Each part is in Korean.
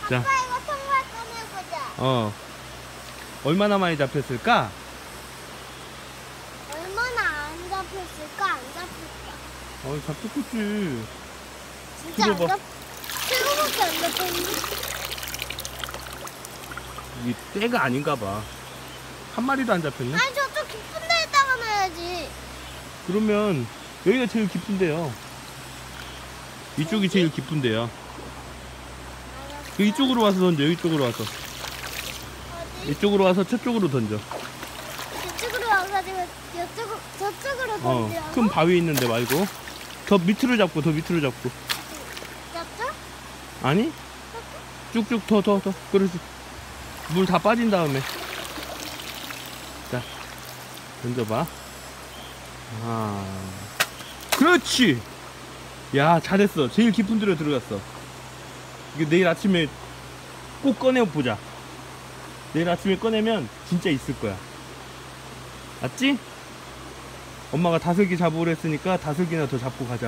자. 아빠 이거 통발 꺼내보자. 얼마나 많이 잡혔을까? 얼마나 안 잡혔을까? 안 잡혔다. 잡혔겠지. 진짜 안 들어봐. 잡. 최고밖에 안 잡혔는데? 이게 때가 아닌가 봐. 한 마리도 안 잡혔네? 아니 저쪽 깊은 데에다가 놔야지. 그러면 여기가 제일 깊은데요. 이쪽이 제일 깊은데요. 이쪽으로 와서 던져. 이쪽으로 와서. 어디? 이쪽으로 와서 저쪽으로 던져. 이쪽으로 와가지고 저쪽으로 던지라고? 큰 바위 있는데 말고 더 밑으로 잡고 더 밑으로 잡고. 저쪽? 아니? 쭉쭉 더 그렇지. 물 다 빠진 다음에 자 던져봐. 그렇지. 야 잘했어. 제일 깊은 데로 들어갔어. 이거 내일 아침에 꼭 꺼내보자. 내일 아침에 꺼내면 진짜 있을 거야. 맞지? 엄마가 다슬기 잡으러 했으니까 다슬기나 더 잡고 가자.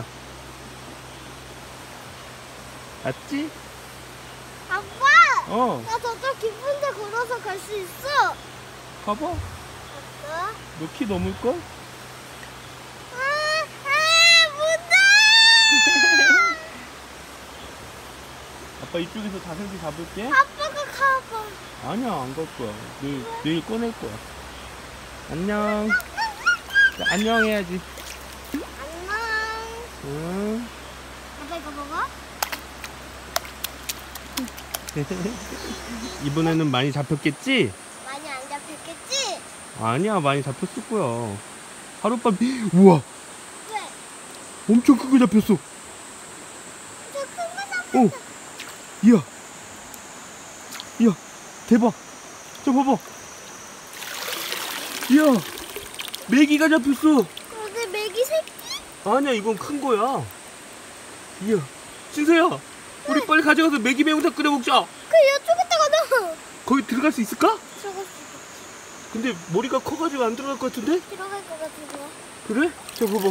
맞지? 아빠! 나 저쪽 깊은 데 걸어서 갈 수 있어. 봐봐. 아빠? 너 키 넘을걸? 무서워! 아빠 이쪽에서 다슬기 잡을게. 아빠가 가봐. 아니야 안 갈 거야. 내일 꺼낼 거야. 안녕. 자, 안녕 해야지. 안녕. 응. 아빠 이거 먹어? 이번에는 많이 잡혔겠지? 많이 안 잡혔겠지? 아니야 많이 잡혔을 거야. 하룻밤. 우와 왜? 엄청 큰 거 잡혔어. 저 큰 거 잡혔어. 이야 대박. 저 봐봐. 이야 메기가 잡혔어. 근데 메기 새끼? 아니야 이건 큰 거야. 이야 진서야 우리 빨리 가져가서 메기 매운탕 끓여 먹자. 그 이쪽에다가 넣어. 거기 들어갈 수 있을까? 들어갈 수 있어. 근데 머리가 커가지고 안 들어갈 것 같은데? 들어갈 것 같은데. 그래? 저 봐봐.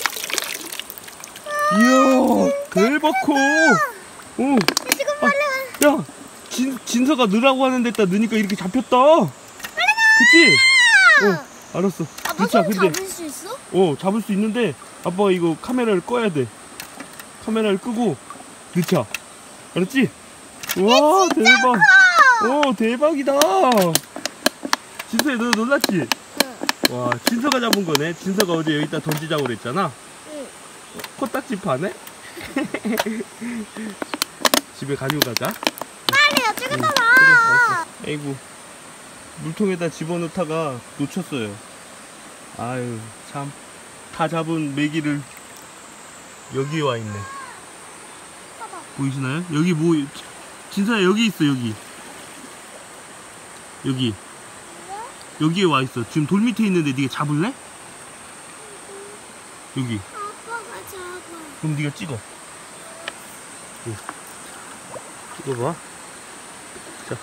이야 대박 커. 지금 빨리 와. 야 진서가 넣으라고 하는 데다 넣으니까 이렇게 잡혔다. 그치? 알았어. 아빠 넣자. 손 근데 잡을 수 있어? 잡을 수 있는데 아빠가 이거 카메라를 꺼야 돼. 카메라를 끄고 넣자. 알았지? 와 대박. 대박이다. 진서야 너 놀랐지? 응. 와 진서가 잡은 거네. 진서가 어제 여기다 던지자고 그랬잖아. 응. 코딱지 파네? 집에 가지고 가자. 빨리 이쪽에다 놔. 그래, 알았어. 아이고 물통에다 집어넣다가 놓쳤어요. 아유 참 다 잡은 메기를 여기에 와 있네. 봐봐. 보이시나요? 여기 뭐 진서야 여기 있어. 여기에 와 있어. 지금 돌 밑에 있는데 네가 잡을래? 여기. 아빠가 잡아. 그럼 네가 찍어. 찍어봐. 자,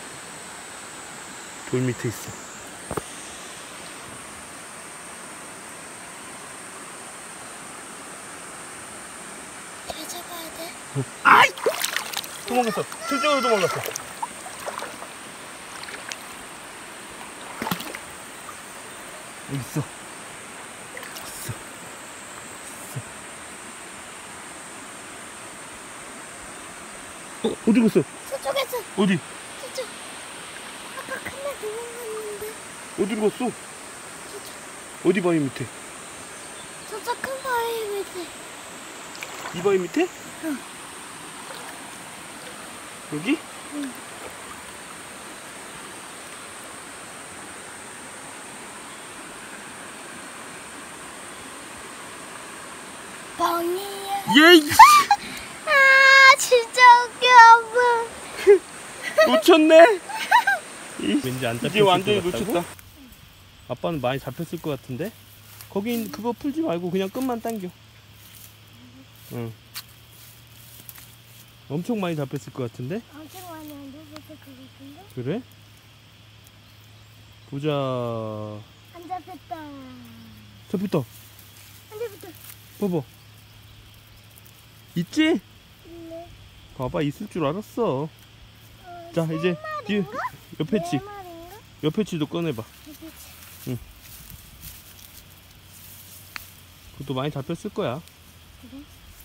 돌 밑에 있어. 잘 잡아야 돼. 아이! 도망갔어. 저쪽으로 도망갔어. 여기 있어. 어디 갔어? 저쪽에서. 어디? 저쪽. 아빠 큰애 도망갔는데. 어디로 갔어? 어디 바위 밑에? 저쪽 큰 바위 밑에. 이 바위 밑에? 응. 여기? 응. 뻥이야. 예이! 아 진짜 웃겨 아빠. 놓쳤네? 왠지 안 잡혔을 이제 완전히 것 같다고? 놓쳤다. 아빠는 많이 잡혔을 것 같은데? 거긴 그거 풀지 말고 그냥 끝만 당겨. 응. 엄청 많이 잡혔을 것 같은데? 엄청 많이 안 잡혔을 것 같은데? 그래? 보자. 안 잡혔다. 잡혔다. 안 잡혔다. 봐봐. 있지? 네. 봐봐 있을 줄 알았어. 자, 이제 뒤 옆에 치. 네 마리인가? 옆에 치도 꺼내봐. 그치. 그것도 많이 잡혔을 거야. 그래?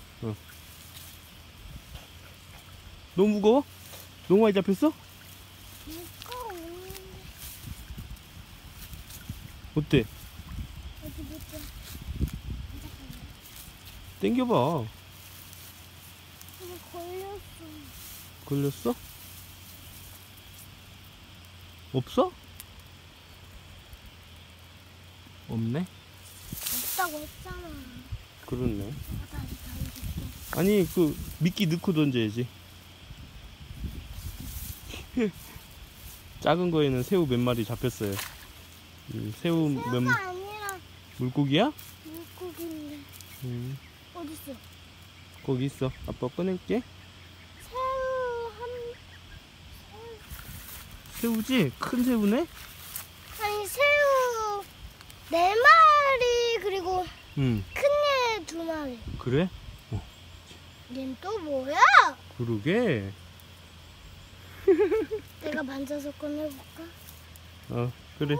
너무 무거워? 너무 많이 잡혔어? 무거워. 어때? 어디 보자. 당겨봐. 이거 걸렸어. 걸렸어? 없어? 없네? 없다고 했잖아. 그렇네. 내가 다시 던질게. 아니, 그 미끼 넣고 던져야지. 작은 거에는 새우 몇 마리 잡혔어요. 새우 몇 새우가 아니라 물고기야? 물고기인데. 어딨어? 거기 있어. 아빠 꺼낼게. 새우 새우지? 큰 새우네? 아니 새우 4마리 그리고 응. 큰 얘 2마리. 그래? 얜 또 뭐야? 그러게. 내가 만져서 꺼내볼까? 그래.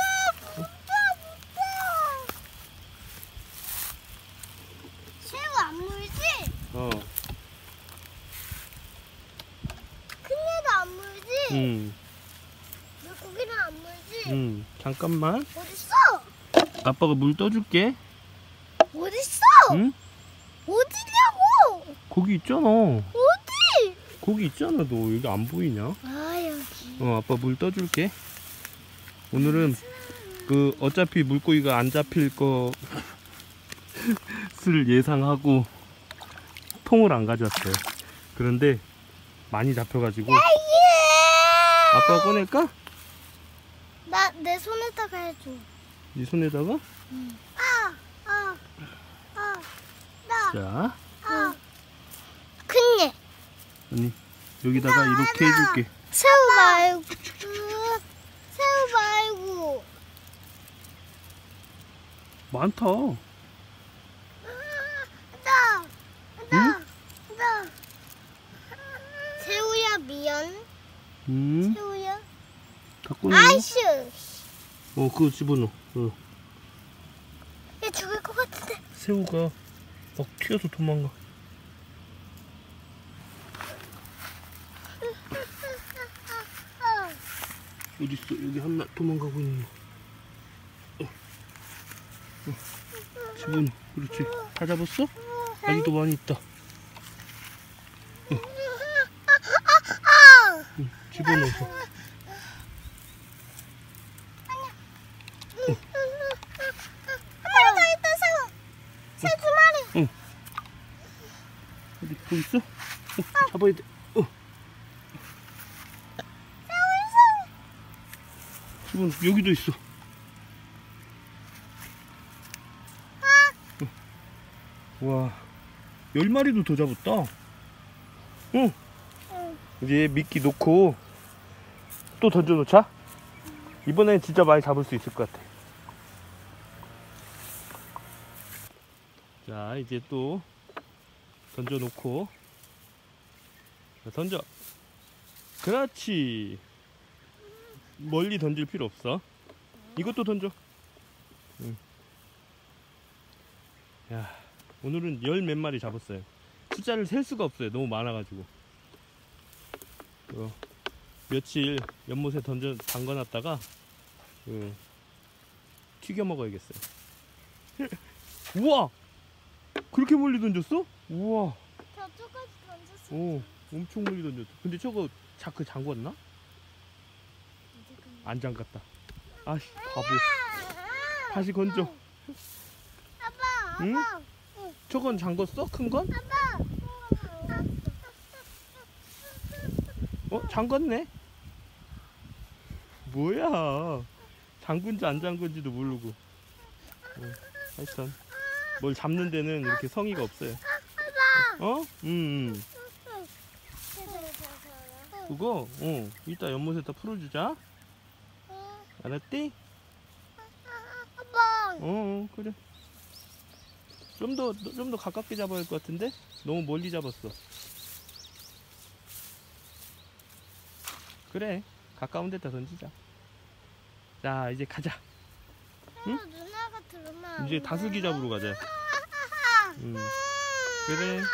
새우 안 물지? 큰 얘도 안 물지? 응. 물고기는 안 물지? 잠깐만. 어딨어? 아빠가 물 떠줄게. 어딨어? 응? 어디냐고? 거기 있잖아. 어디? 거기 있잖아. 너 여기 안 보이냐? 아 여기. 아빠 물 떠줄게. 오늘은 그 어차피 물고기가 안 잡힐 것을 예상하고 통을 안 가져왔어요. 그런데 많이 잡혀가지고 아빠가 꺼낼까? 나 내 손에다가 해줘. 네 손에다가. 자, 큰 얘. 언니 여기다가 이렇게 해줄게. 새우 말고. 새우 말고. 많다. 나. 새우야 미연. 새우야. 다 꺼내. 아이씨. 그거 집어넣어. 얘 죽을 것 같은데. 새우가 막 튀어서 도망가. 어딨어? 여기 하나 도망가고 있는 거. 집어넣어. 그렇지. 다 잡았어? 아직도 많이 있다. 집어넣어서. 한 마리 더 있다 새우. 새우 2마리. 어디 거기 있어? 잡아야 돼. 집어넣어. 여기도 있어. 와, 10마리도 더 잡았다. 이제 미끼 놓고 또 던져놓자. 이번엔 진짜 많이 잡을 수 있을 것 같아. 자, 이제 또 던져놓고. 자, 던져. 그렇지. 멀리 던질 필요 없어. 이것도 던져. 야, 오늘은 10 몇 마리 잡았어요. 숫자를 셀 수가 없어요. 너무 많아가지고. 며칠 연못에 담가놨다가 튀겨 먹어야겠어요. 우와! 그렇게 멀리 던졌어? 우와! 저쪽까지 던졌어. 엄청 멀리 던졌어. 근데 저거 자크 잠궜나? 안 잠갔다. 아씨, 바보. 다시 건져. 아빠. 응? 저건 잠궜어? 큰 건? 잠궜네? 뭐야? 잠근지 안 잠근지도 모르고. 하여튼 뭘 잡는 데는 이렇게 성의가 없어요. 그거 이따 연못에다 풀어주자. 알았지? 아빠. 그래. 좀 더 가깝게 잡아야 할 것 같은데? 너무 멀리 잡았어. 그래, 가까운 데다 던지자. 자, 이제 가자. 응? 누나가 들으면 이제 다슬기 잡으러 가자. 그래.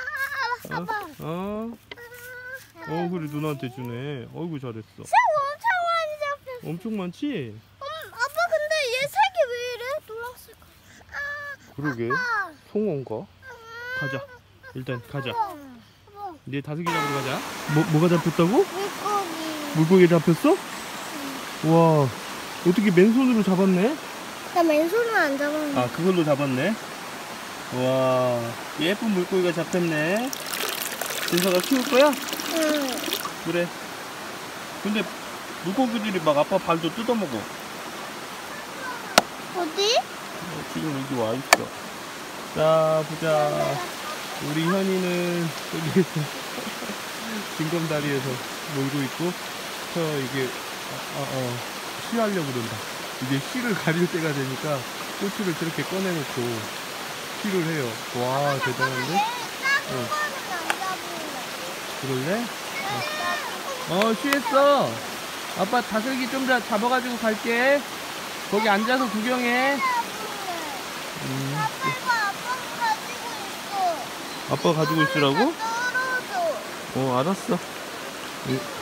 그래, 누나한테 주네. 어이구, 잘했어. 새 엄청 많이 잡혔어. 엄청 많지? 아빠 근데 얘 색이 왜 이래? 노란색. 그러게. 송어인가? 가자. 일단 가자. 이제 다슬기 잡으러 가자. 뭐가 잡혔다고? 물고기. 물고기 잡혔어? 와, 어떻게 맨손으로 잡았네? 나 맨손은 안 잡았는데. 아, 그걸로 잡았네. 와, 예쁜 물고기가 잡혔네. 준서가 키울 거야? 응. 그래. 근데 물고기들이 막 아빠 발도 뜯어먹어. 어디? 지금 여기 와 있어. 자, 보자. 우리 현이는 여기에서 징검다리에서 놀고 있고, 이게 쉬하려고 그런다. 이제 쉬를 가릴 때가 되니까 꼬치를 저렇게 꺼내놓고 쉬를 해요. 와, 대단한데? 응. 그럴래? 쉬했어. 아빠 다슬기 좀 더 잡아가지고 갈게. 거기 앉아서 구경해. 아빠가 가지고 있으라고? 떨어져. 알았어.